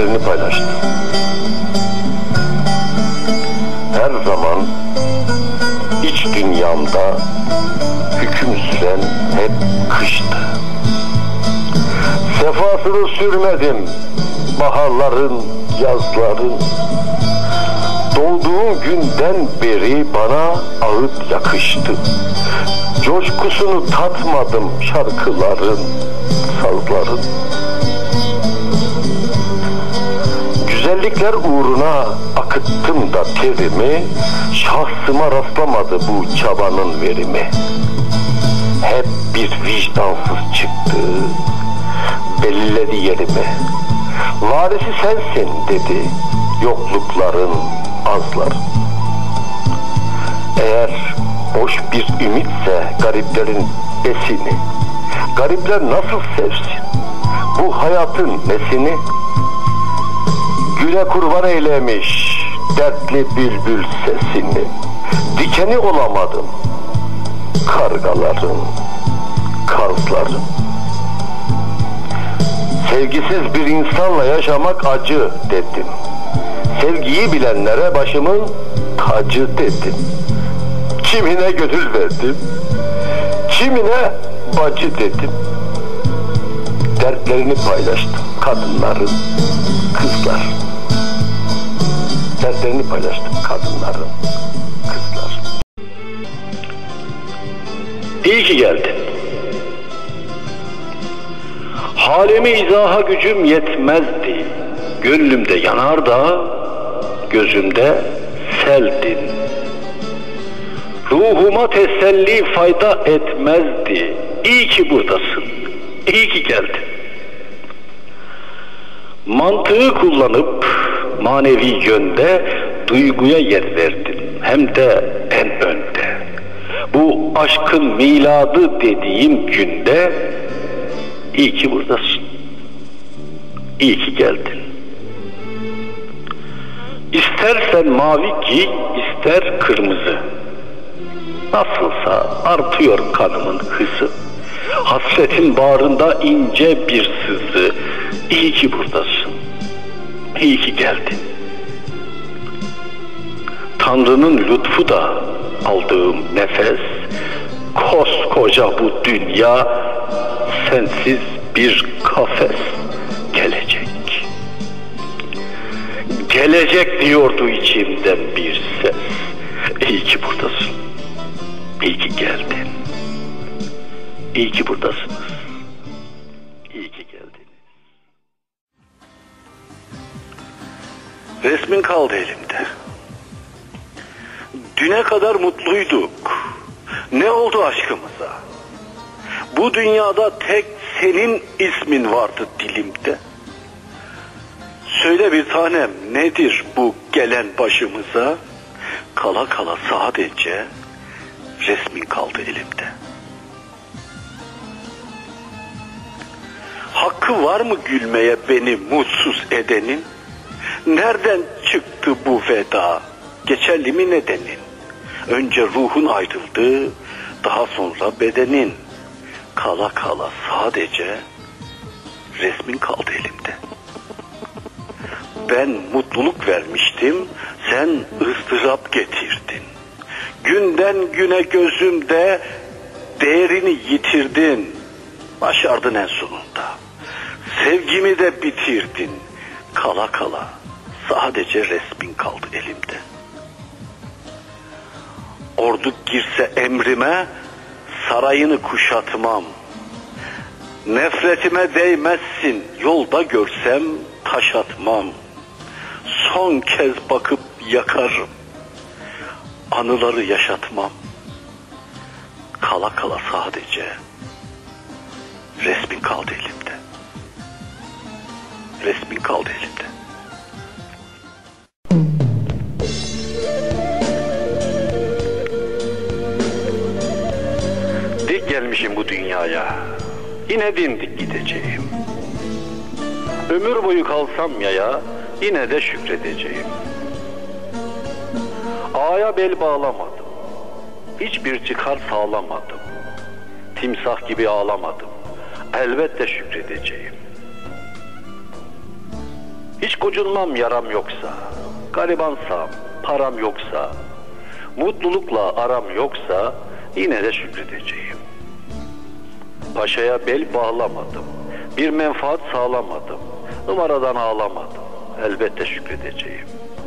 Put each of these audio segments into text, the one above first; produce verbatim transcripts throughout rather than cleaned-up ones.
dertlerini paylaştı. Her zaman iç dünyamda hüküm süren hep kıştı. Sefasını sürmedim baharların, yazların. Doğduğum günden beri bana ağıt yakıştı. Coşkusunu tatmadım şarkıların, sazların. Güzellikler uğruna akıttım da terimi, şahsıma rastlamadı bu çabanın verimi. Hep bir vicdansız çıktı, belirledi yerimi. Varisi sensin dedi yoklukların, azların. Eğer boş bir ümitse gariplerin besini, garipler nasıl sevsin bu hayatın nesini? Güle kurban eylemiş dertli bülbül sesini, dikeni olamadım kargaların, kazların. Sevgisiz bir insanla yaşamak acı dedim. Sevgiyi bilenlere başımın tacı dedim. Kimine gönül verdim, kimine bacı dedim. Dertlerini paylaştım kadınların, kızlar. Dertlerini paylaştım kadınların, kızlar. İyi ki geldin. Halimi izaha gücüm yetmezdi. Gönlümde yanar da gözümde seldin. Ruhuma teselli fayda etmezdi. İyi ki buradasın. İyi ki geldin. Mantığı kullanıp manevi yönde duyguya yer verdin. Hem de en önde. Bu aşkın miladı dediğim günde iyi ki buradasın. İyi ki geldin. İstersen mavi giy, ister kırmızı. Nasılsa artıyor kanımın hızı. Hasretin bağrında ince bir sızı. İyi ki buradasın. İyi ki geldin. Tanrı'nın lütfu da aldığım nefes. Koskoca bu dünya sensiz bir kafes. Gelecek. Gelecek diyordu içimden bir ses. İyi ki buradasın. İyi ki geldin. İyi ki buradasınız. İyi ki geldiniz. Resmin kaldı elimde. Düne kadar mutluyduk. Ne oldu aşkımıza? Bu dünyada tek senin ismin vardı dilimde. Söyle bir tanem, nedir bu gelen başımıza? Kala kala sadece resmin kaldı elimde. Hakkı var mı gülmeye beni mutsuz edenin? Nereden çıktı bu veda? Geçerli mi nedenin? Önce ruhun ayrıldı, daha sonra bedenin. Kala kala sadece resmin kaldı elimde. Ben mutluluk vermiştim, sen ızdırap getirdin. Günden güne gözümde değerini yitirdin. Başardın en sonunda. Sevgimi de bitirdin. Kala kala sadece resmin kaldı elimde. Ordu girse emrime sarayını kuşatmam. Nefretime değmezsin, yolda görsem taş atmam. Son kez bakıp yakarım, anıları yaşatmam. Kala kala sadece resmin kaldı elimde. Resmin kaldı elimde. Dik gelmişim bu dünyaya, yine dimdik gideceğim. Ömür boyu kalsam yaya, yine de şükredeceğim. Ağaya bel bağlamadım, hiçbir çıkar sağlamadım. Timsah gibi ağlamadım, elbette şükredeceğim. Hiç gocunmam yaram yoksa, garibansam, param yoksa, mutlulukla aram yoksa yine de şükredeceğim. Paşaya bel bağlamadım, bir menfaat sağlamadım, numaradan ağlamadım, elbette şükredeceğim.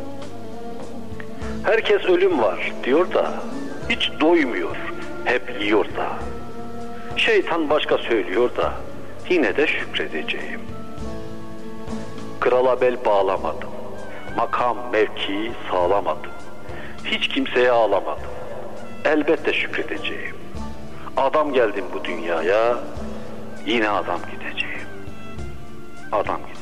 Herkes ölüm var diyor da, hiç doymuyor, hep yiyor da. Şeytan başka söylüyor da, yine de şükredeceğim. Krala bel bağlamadım, makam mevki sağlamadım, hiç kimseye ağlamadım, elbette şükredeceğim. Adam geldim bu dünyaya, yine adam gideceğim. Adam gideceğim.